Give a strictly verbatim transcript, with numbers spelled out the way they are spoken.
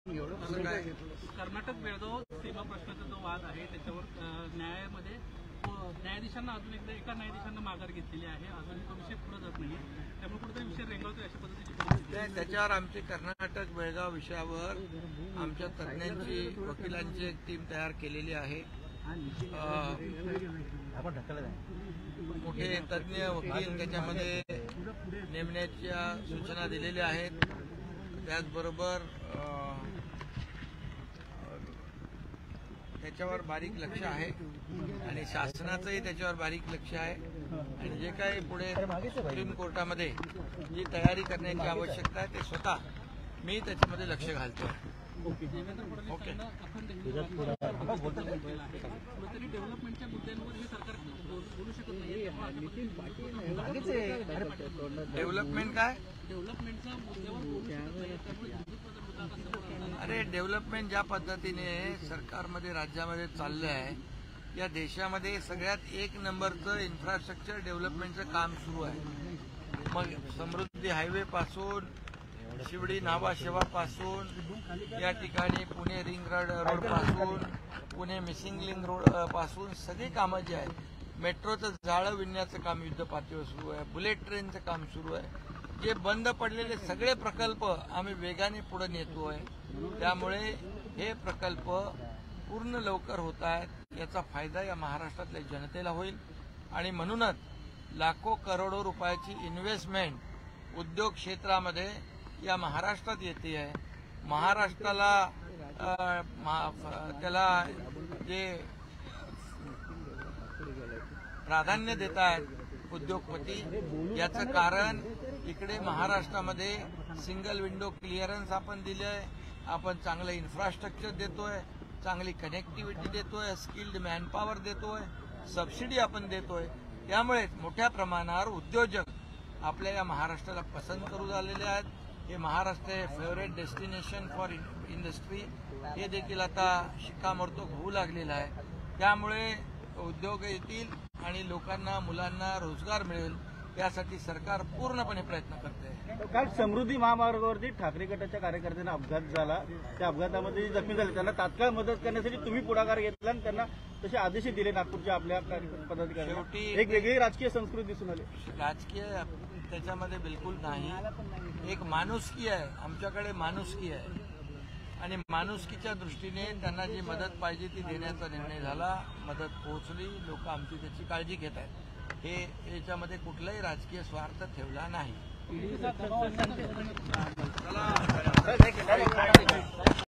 कर्नाटक बेळगाव सीमा प्रश्नाचा जो वाद आहे त्याच्यावर न्यायालयामध्ये न्यायाधीशांना अजून एकदा एका न्यायाधीशांना माघार घेतलेली आहे, अजून तो विषय पुढे जात नाही, त्यामुळे कुठेतरी विषय रेंगाळतोय अशा पद्धतीची परिस्थिती. त्याच्यावर आमची कर्नाटक बेळगाव विषयावर आमच्या तज्ज्ञांची वकिलांची एक टीम तयार केलेली आहे. मोठे तज्ज्ञ वकील त्याच्यामध्ये नेमण्याच्या सूचना दिलेल्या आहेत. त्याचबरोबर त्याच्यावर बारीक लक्ष आहे आणि शासनाचंही त्याच्यावर बारीक लक्ष आहे आणि जे काही पुढे सुप्रीम कोर्टामध्ये जी तयारी करण्याची आवश्यकता आहे ते स्वतः मी त्याच्यामध्ये लक्ष घालतो. ओके ओके डेव्हलपमेंटच्या मुद्द्यांवर हे सरकार बोलू शकत नाही. डेव्हलपमेंट काय डेव्हलपमेंटच्या मुद्द्यावर बोलू शकत नाही, त्यामुळे अरे डेव्हलपमेंट ज्या पद्धतीने सरकारमध्ये राज्यामध्ये चाललं आहे, या देशामध्ये सगळ्यात एक नंबरचं इन्फ्रास्ट्रक्चर डेव्हलपमेंटचं काम सुरू आहे. मग समृद्धी हायवे पासून शिवडी नावाशेवा पासून या ठिकाणी पुणे रिंग रोड रोड पासून पुणे मिसिंग लिंक रोड पासून सगळी कामं जी आहेत, मेट्रोचं जाळं विणण्याचं काम युद्ध पातळीवर सुरू आहे, बुलेट ट्रेनचं काम सुरू आहे. जे बंद पडलेले सगळे प्रकल्प आम्ही वेगाने पुढे नेतोय. त्यामुळे हे प्रकल्प पूर्ण लवकर होत आहेत, याचा फायदा या महाराष्ट्रातल्या जनतेला होईल आणि म्हणूनच लाखो करोडो रुपयाची इन्व्हेस्टमेंट उद्योग क्षेत्रामध्ये या महाराष्ट्रात येते आहे. महाराष्ट्राला त्याला जे प्राधान्य देत आहेत उद्योगपती, याचं कारण इकडे महाराष्ट्रामध्ये सिंगल विंडो क्लिअरन्स आपण दिलंय, आपण चांगलं इन्फ्रास्ट्रक्चर देतोय, चांगली कनेक्टिव्हिटी देतोय, स्किल्ड मॅनपॉवर देतोय, सबसिडी आपण देतोय. त्यामुळे मोठ्या प्रमाणावर उद्योजक आपल्या या महाराष्ट्राला पसंत करू झालेले आहेत. हे महाराष्ट्र हे फेवरेट डेस्टिनेशन फॉर इंडस्ट्री हे देखील आता शिक्कामोर्तब होऊ लागलेलं आहे. त्यामुळे उद्योग येतील आणि लोकांना मुलांना रोजगार मिळेल, यासाठी सरकार पूर्णपणे प्रयत्न करते. काल समृद्धी महामार्गावरती ठाकरे गटाच्या कार्यकर्त्यांना अपघात झाला, त्या अपघातामध्ये जखमी झाले, त्यांना तात्काळ मदत करण्यासाठी तुम्ही पुढाकार घेतला आणि त्यांना तसे आदेश दिले नागपूरच्या आपल्या पदाधिकाऱ्यांना. शेवटी एक वेगळी राजकीय संस्कृती दिसून आली. राजकीय त्याच्यामध्ये बिलकुल नाही, एक माणुसकी आहे, आमच्याकडे माणुसकी आहे आणि माणुसकीच्या दृष्टीने त्यांना जी मदत पाहिजे ती देण्याचा निर्णय झाला. मदत पोहोचली, लोक आमची त्याची काळजी घेत आहेत. हे याच्यामध्ये कुठलाही राजकीय स्वार्थ ठेवला नाही.